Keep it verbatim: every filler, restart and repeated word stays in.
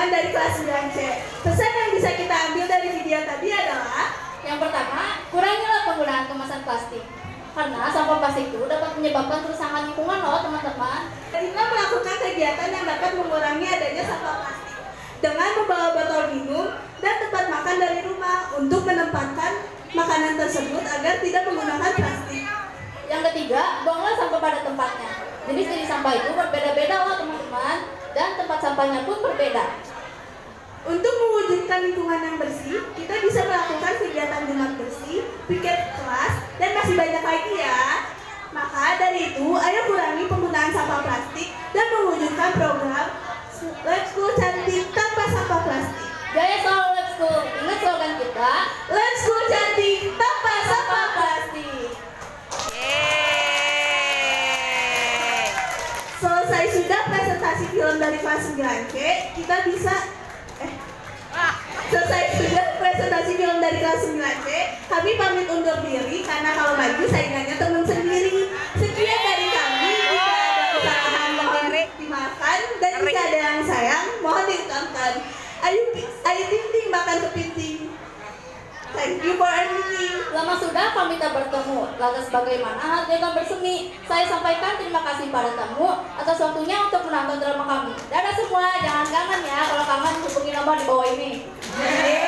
teman-teman dari kelas sembilan C. Pesan yang bisa kita ambil dari video tadi adalah yang pertama, kurangilah penggunaan kemasan plastik. Karena sampah plastik itu dapat menyebabkan kerusakan lingkungan loh teman-teman. Kita melakukan kegiatan yang dapat mengurangi adanya sampah plastik dengan membawa botol minum dan tempat makan dari rumah untuk menempatkan makanan tersebut agar tidak menggunakan plastik. Yang ketiga, buanglah sampah pada tempatnya. Jenis-jenis sampah itu berbeda-beda loh teman-teman, dan tempat sampahnya pun berbeda. Untuk mewujudkan lingkungan yang bersih, kita bisa melakukan kegiatan Jumat bersih, piket kelas, dan masih banyak lagi ya. Maka dari itu, ayo kurangi penggunaan sampah plastik dan mewujudkan program Let's Go Cantik Tanpa Sampah Plastik. Jaya selalu Let's Go. Ingat slogan kita, Let's Go Cantik Tanpa Sampah Plastik. Selesai sudah presentasi film dari kelas sembilan C, kita bisa eh selesai sudah presentasi film dari kelas sembilan C, kami pamit undur diri karena kalau maju saingannya teman sendiri. Sekian dari kami, jika ada kesalahan mohon dimaafkan dan jika ada yang sayang mohon diucapkan. Ayo, ayo ting-ting makan kepiting. Thank you for everything. lama sudah kami tak bertemu. Lantas bagaimana hasilnya bersemi? Saya sampaikan terima kasih pada tamu atas waktunya untuk menonton drama kami. Dadah semua, jangan kangen ya. Kalau kangen hubungi nomor di bawah ini.